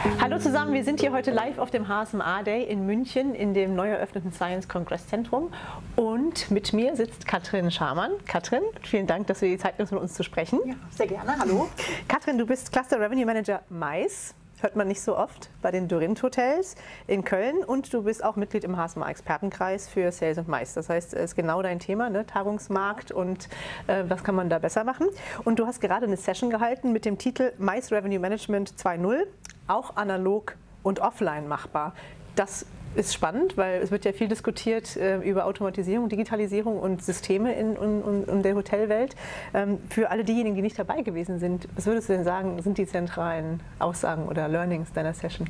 Hallo zusammen, wir sind hier heute live auf dem HSMA Day in München in dem neu eröffneten Science Congress Zentrum und mit mir sitzt Katrin Schamann. Katrin, vielen Dank, dass du die Zeit nimmst, mit uns zu sprechen. Ja, sehr gerne. Hallo. Katrin, du bist Cluster Revenue Manager Mais. Hört man nicht so oft bei den Dorint Hotels in Köln, und du bist auch Mitglied im HSMA Expertenkreis für Sales und Mais. Das heißt, es ist genau dein Thema, ne? Tagungsmarkt und was kann man da besser machen. Und du hast gerade eine Session gehalten mit dem Titel Mais Revenue Management 2.0, auch analog und offline machbar. Das ist spannend, weil es wird ja viel diskutiert über Automatisierung, Digitalisierung und Systeme in der Hotelwelt. Für alle diejenigen, die nicht dabei gewesen sind, was würdest du denn sagen, sind die zentralen Aussagen oder Learnings deiner Session?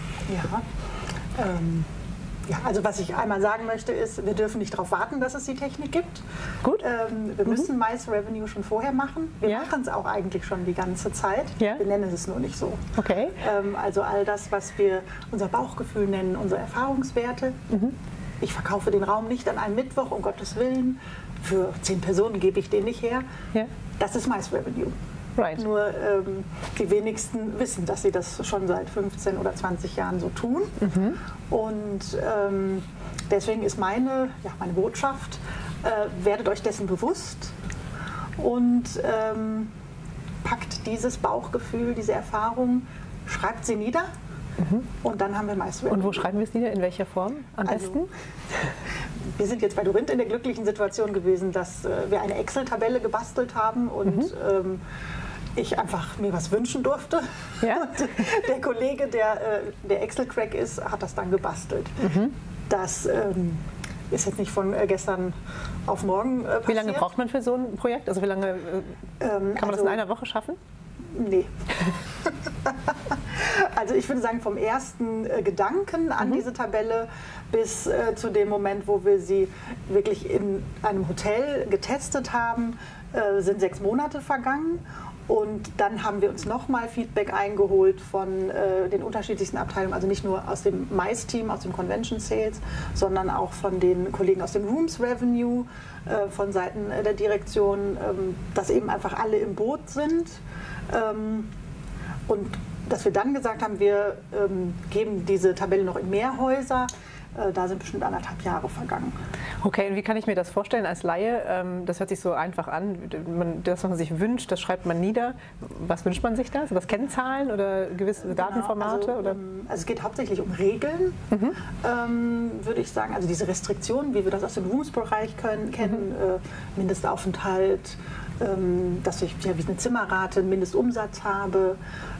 Ja, also was ich einmal sagen möchte ist, wir dürfen nicht darauf warten, dass es die Technik gibt. Gut. Wir müssen Mais Revenue schon vorher machen. Wir machen es auch eigentlich schon die ganze Zeit. Wir nennen es nur nicht so. Okay. Also all das, was wir unser Bauchgefühl nennen, unsere Erfahrungswerte. Ich verkaufe den Raum nicht an einem Mittwoch, um Gottes Willen. Für 10 Personen gebe ich den nicht her. Das ist Mais Revenue. Right. Nur die wenigsten wissen, dass sie das schon seit 15 oder 20 Jahren so tun. Und deswegen ist meine Botschaft, werdet euch dessen bewusst und packt dieses Bauchgefühl, diese Erfahrung, schreibt sie nieder. Und dann haben wir Mais Revenue. Und wo schreiben wir es nieder? In welcher Form am besten? Wir sind jetzt bei Dorint in der glücklichen Situation gewesen, dass wir eine Excel-Tabelle gebastelt haben und ich einfach mir was wünschen durfte. Und der Kollege, der Excel-Crack ist, hat das dann gebastelt. Das ist jetzt nicht von gestern auf morgen passiert. Wie lange braucht man für so ein Projekt? Also wie lange kann man das in einer Woche schaffen? Nee. Also ich würde sagen, vom ersten Gedanken an diese Tabelle bis zu dem Moment, wo wir sie wirklich in einem Hotel getestet haben, sind 6 Monate vergangen. Und dann haben wir uns nochmal Feedback eingeholt von den unterschiedlichsten Abteilungen, also nicht nur aus dem Mais-Team, aus dem Convention Sales, sondern auch von den Kollegen aus dem Rooms Revenue, von Seiten der Direktion, dass eben einfach alle im Boot sind. Und dass wir dann gesagt haben, wir geben diese Tabelle noch in mehr Häuser. Da sind bestimmt 1,5 Jahre vergangen. Okay, und wie kann ich mir das vorstellen als Laie? Das hört sich so einfach an. Das, was man sich wünscht, das schreibt man nieder. Was wünscht man sich da? Sind das Kennzahlen oder gewisse Datenformate? Also, also es geht hauptsächlich um Regeln, würde ich sagen. Also diese Restriktionen, wie wir das aus dem Rooms-Bereich kennen, Mindestaufenthalt, dass ich wie eine Zimmerrate, einen Mindestumsatz habe,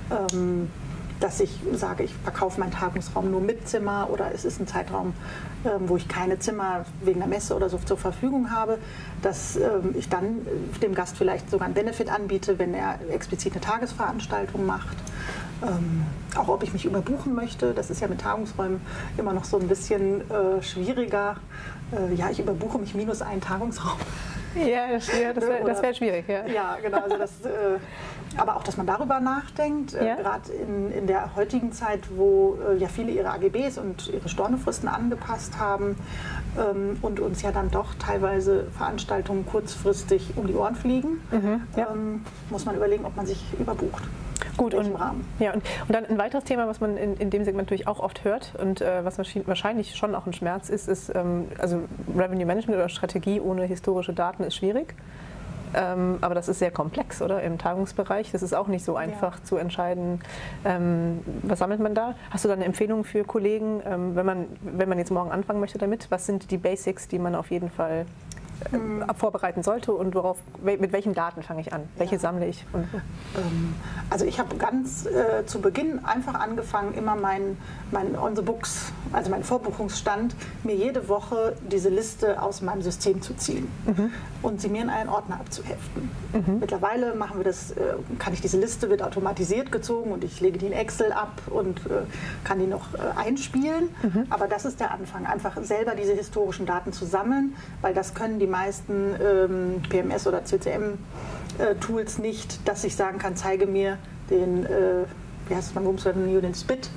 dass ich sage, ich verkaufe meinen Tagungsraum nur mit Zimmer, oder es ist ein Zeitraum, wo ich keine Zimmer wegen der Messe oder so zur Verfügung habe, dass ich dann dem Gast vielleicht sogar einen Benefit anbiete, wenn er explizit eine Tagesveranstaltung macht. Auch ob ich mich überbuchen möchte, das ist ja mit Tagungsräumen immer noch so ein bisschen schwieriger. Ja, ich überbuche mich minus einen Tagungsraum. Ja, das wäre schwierig. Ja, genau. Also aber auch, dass man darüber nachdenkt, gerade in der heutigen Zeit, wo ja viele ihre AGBs und ihre Stornofristen angepasst haben und uns ja dann doch teilweise Veranstaltungen kurzfristig um die Ohren fliegen, muss man überlegen, ob man sich überbucht. Gut, und dann ein weiteres Thema, was man in dem Segment natürlich auch oft hört und was wahrscheinlich schon auch ein Schmerz ist, also Revenue Management oder Strategie ohne historische Daten ist schwierig. Aber das ist sehr komplex, oder? Im Tagungsbereich. Das ist auch nicht so einfach zu entscheiden, was sammelt man da? Hast du da eine Empfehlung für Kollegen, wenn man jetzt morgen anfangen möchte damit? Was sind die Basics, die man auf jeden Fall vorbereiten sollte, und mit welchen Daten fange ich an? Welche sammle ich? Also ich habe ganz zu Beginn einfach angefangen, immer mein On the Books, also meinen Vorbuchungsstand, mir jede Woche diese Liste aus meinem System zu ziehen und sie mir in einen Ordner abzuheften. Mittlerweile machen wir das, diese Liste wird automatisiert gezogen und ich lege die in Excel ab und kann die noch einspielen. Aber das ist der Anfang, einfach selber diese historischen Daten zu sammeln, weil das können die meisten PMS- oder CCM-Tools nicht, dass ich sagen kann, zeige mir den, wie heißt es beim Rooms Revenue, den Split,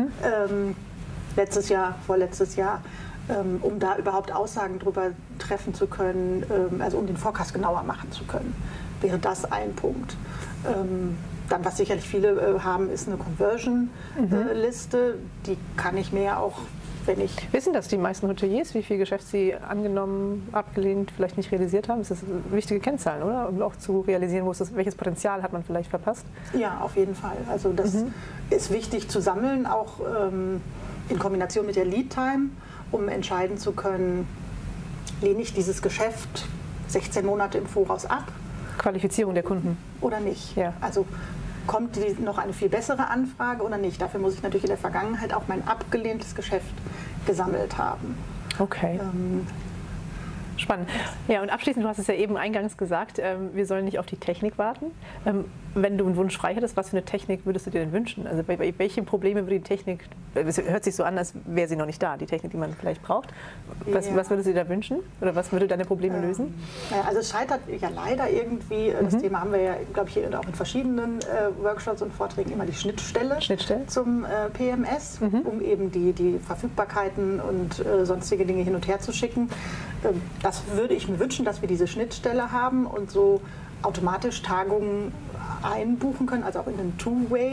letztes Jahr, vorletztes Jahr, um da überhaupt Aussagen drüber treffen zu können, also um den Forecast genauer machen zu können, wäre das ein Punkt. dann, was sicherlich viele haben, ist eine Conversion-Liste. Die kann ich mir ja auch, wenn ich... Wissen das die meisten Hoteliers, wie viel Geschäft sie angenommen, abgelehnt, vielleicht nicht realisiert haben? Das ist wichtige Kennzahlen, oder? Um auch zu realisieren, welches Potenzial hat man vielleicht verpasst? Ja, auf jeden Fall. Also das ist wichtig zu sammeln, auch in Kombination mit der Lead-Time, um entscheiden zu können, lehne ich dieses Geschäft 16 Monate im Voraus ab. Qualifizierung der Kunden. Oder nicht. Ja. Also kommt noch eine viel bessere Anfrage oder nicht. Dafür muss ich natürlich in der Vergangenheit auch mein abgelehntes Geschäft gesammelt haben. Okay. Spannend. Ja, und abschließend, du hast es ja eben eingangs gesagt, wir sollen nicht auf die Technik warten. Wenn du einen Wunsch frei hättest, was für eine Technik würdest du dir denn wünschen? Also welche Probleme würde die Technik, es hört sich so an, als wäre sie noch nicht da, die Technik, die man vielleicht braucht. Was würdest du dir da wünschen? Oder was würde deine Probleme lösen? Also es scheitert ja leider irgendwie, das Thema haben wir ja, glaube ich, hier auch in verschiedenen Workshops und Vorträgen, immer die Schnittstelle zum PMS, um eben die Verfügbarkeiten und sonstige Dinge hin und her zu schicken. Das würde ich mir wünschen, dass wir diese Schnittstelle haben und so automatisch Tagungen einbuchen können, also auch in einen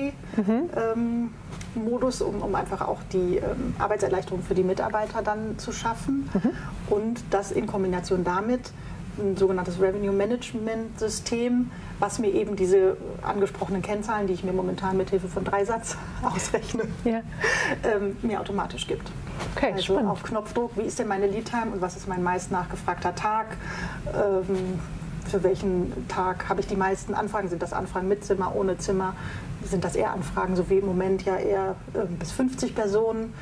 Two-Way-Modus, um einfach auch die Arbeitserleichterung für die Mitarbeiter dann zu schaffen. Und das in Kombination damit ein sogenanntes Revenue Management System, was mir eben diese angesprochenen Kennzahlen, die ich mir momentan mit Hilfe von Dreisatz ausrechne, mir automatisch gibt. Okay, also spannend. Auf Knopfdruck, wie ist denn meine Lead-Time und was ist mein meist nachgefragter Tag? Für welchen Tag habe ich die meisten Anfragen? Sind das Anfragen mit Zimmer, ohne Zimmer? Sind das eher Anfragen, so wie im Moment ja eher bis 50 Personen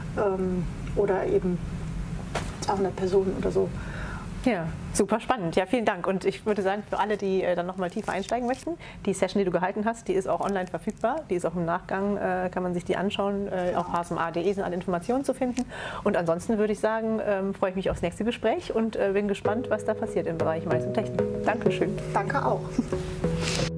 oder eben 200 Personen oder so? Ja, super spannend. Ja, vielen Dank. Und ich würde sagen, für alle, die dann nochmal tiefer einsteigen möchten, die Session, die du gehalten hast, die ist auch online verfügbar. Die ist auch im Nachgang, kann man sich die anschauen. Auf hsma.de sind alle Informationen zu finden. Und ansonsten würde ich sagen, freue ich mich aufs nächste Gespräch und bin gespannt, was da passiert im Bereich Mais und Technik. Dankeschön. Danke auch.